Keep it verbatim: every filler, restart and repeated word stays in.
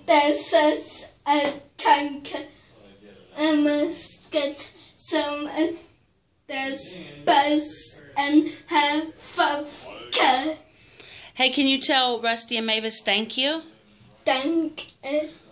there's a tank. I must get some of this buzz and have vodka. Hey, can you tell Rusty and Mavis thank you? Thank you.